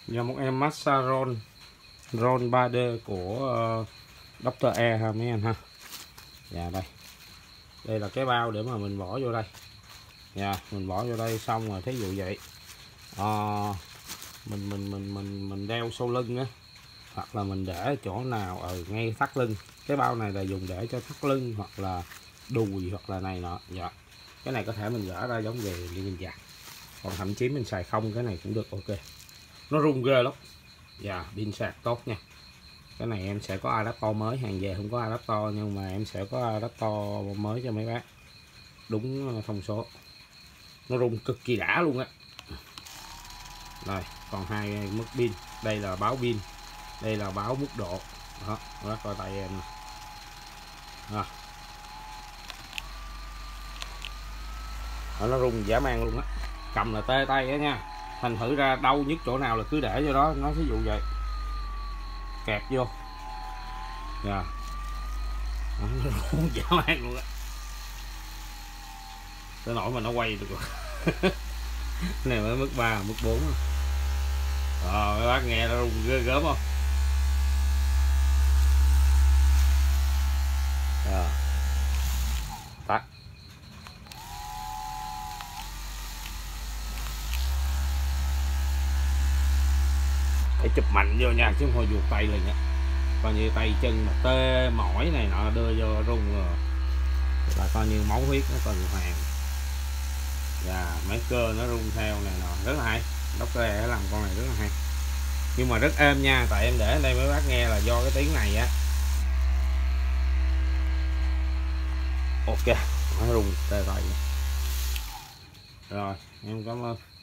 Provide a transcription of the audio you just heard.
Và một em massage roll 3D của Dr. E ha mấy em ha. Dạ đây là cái bao để mà mình bỏ vô đây. Dạ mình bỏ vô đây xong rồi thí dụ vậy mình đeo sau lưng á, hoặc là mình để chỗ nào ở ngay thắt lưng. Cái bao này là dùng để cho thắt lưng hoặc là đùi hoặc là này nọ. Dạ cái này có thể mình gỡ ra giống về đi mình giặt, còn thậm chí mình xài không cái này cũng được. Ok, nó rung ghê lắm. Dạ pin sạc tốt nha. Cái này em sẽ có adapter mới, hàng về không có adapter nhưng mà em sẽ có adapter mới cho mấy bác đúng thông số. Nó rung cực kỳ đã luôn á. Rồi còn hai mức pin, đây là báo pin, đây là báo mức độ. Đó, bác coi tay em nè. Nó rung dã man luôn á, cầm là tê tay á nha. Thành thử ra đau nhất chỗ nào là cứ để vô đó, nó ví dụ vậy kẹp vô. Dạ nó rung dã man luôn á, tới nỗi mà nó quay được rồi. Này mới mức 3 mức 4 rồi các bác nghe nó rung ghê gớm không. Rồi tắt. Để chụp mạnh vô nha chứ không thôi vuột tay liền á, coi như tay chân mà tê mỏi này nọ đưa vô rung rồi là coi như máu huyết nó tuần hoàn. Và mấy cơ nó rung theo này nọ rất là hay. Dr. E làm con này rất là hay nhưng mà rất êm nha, tại em để ở đây mấy bác nghe là do cái tiếng này á. Ok nó rung tê tay. Rồi em cảm ơn.